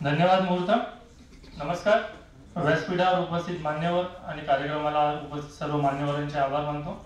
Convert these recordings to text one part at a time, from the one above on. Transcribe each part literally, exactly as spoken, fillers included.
धन्यवाद मुहूर्त. नमस्कार. व्यासपीठावर उपस्थित मान्यवर आणि कार्यक्रमाला उपस्थित सर्व मान्यवरांचे आभार मानतो.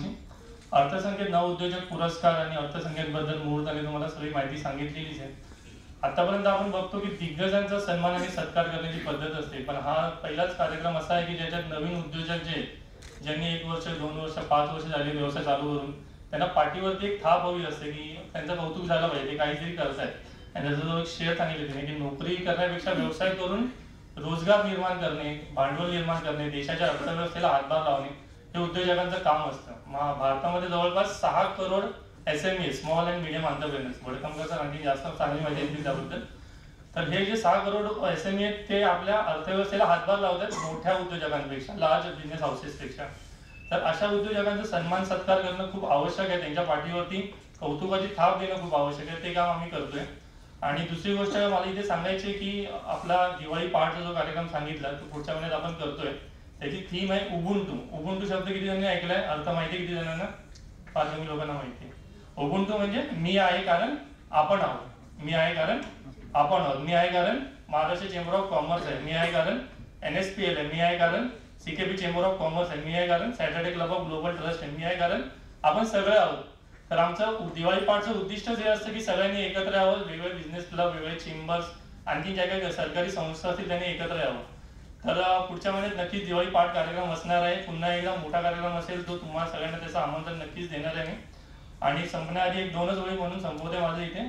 अर्थसंकेत नवउद्योजक पुरस्कार आणि अर्थसंकेतबद्दल मुहूर्ताने तुम्हाला सगळी माहिती सांगितलेलीच आहे. आतापर्यंत आपण बघतो की दिग्गजांचा सन्मान आणि सत्कार करण्याची पद्धत असते, पण हा पहिलाच कार्यक्रम असा आहे की ज्याच्यात नवीन उद्योजक जे ज्यांनी एक वर्ष दोन वर्ष पाच वर्ष झाले व्यवसाय चालू करून त्यांना पाठीवरती एक थाप हवी असते की त्यांचं कौतुक झालं पाहिजे, ते काहीतरी करतायत. आणि त्याचा जो एक शेअर सांगितले त्याने की नोकरी करण्यापेक्षा व्यवसाय करून रोजगार निर्माण करणे, भांडवल निर्माण करणे, देशाच्या अर्थव्यवस्थेला हातभार लावणे हे उद्योजकांचं काम असतं. भारतामध्ये जवळपास सहा crore S M E small and medium entrepreneurs Bhadkamkar आणखी जास्त चांगली माहिती येईल त्याबद्दल. तर हे जे सहा करोड एस एम ई आहेत ते आपल्या अर्थव्यवस्थेला हातभार लावतात मोठ्या उद्योजकांपेक्षा, लार्ज बिझनेस हाऊसेसपेक्षा. तर अशा उद्योजकांचा सन्मान सत्कार करणं खूप आवश्यक आहे, त्यांच्या पाठीवरती कौतुकाची थाप देणं खूप आवश्यक आहे. ते काम आम्ही करतोय. आणि दुसरी गोष्ट मला इथे सांगायची की आपला दिवाळी पहाटचा जो कार्यक्रम सांगितला तो पुढच्या महिन्यात आपण करतोय, त्याची थीम आहे उबुंटू. उबुंटू शब्द किती जणांनी ऐकलाय, अर्थ माहिती किती जणांना? फार कमी लोकांना माहिती आहे. उबुंटू म्हणजे मी आहे कारण आपण आहोत. मी आहे कारण आपण आहोत. मी आहे कारण महाराष्ट्र चेंबर ऑफ कॉमर्स आहे. मी आहे कारण एन एस पी एल आहे. मी आहे कारण C K P chamber of commerce आहे. मी आहे कारण Saturday club of global trust आहे. मी आहे कारण आपण सगळे आहोत. तर आमचं दिवाळी पहाटचं उद्दिष्टच हे असतं की सगळ्यांनी एकत्र यावं, वेगवेगळे बिझनेस क्लब, वेगवेगळे चेंबर्स, आणखी ज्या काही सरकारी संस्था असतील त्यांनी एकत्र यावं. तर पुढच्या महिन्यात नक्कीच दिवाळी पहाट कार्यक्रम असणार आहे. पुन्हा एकदा मोठा कार्यक्रम असेल तो तुम्हाला सगळ्यांना त्याचं आमंत्रण नक्कीच देणार आहे मी. आणि संपण्याआधी एक दोनच वेळी म्हणून संपवते माझं इथे.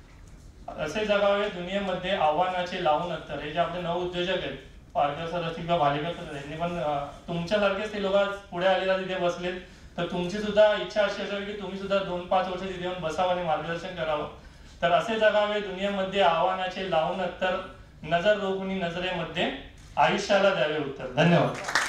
असे जगावे दुनियेमध्ये आव्हानाचे लावून अत्तर. हे जे आपले नव उद्योजक आहेत, पारकर सर असतील किंवा भालेकर सर, यांनी पण तुमच्यासारखेच ते लोक पुढे आलेला तिथे बसलेत. तर तुमची सुद्धा इच्छा अशी असावी की तुम्ही सुद्धा दोन पाच वर्ष तिथे येऊन बसावं आणि मार्गदर्शन करावं. तर असे जगावे दुनियेमध्ये आव्हानाचे लावून अत्तर, नजर रोखुनी नजरेमध्ये आयुष्याला द्यावे उत्तर. धन्यवाद.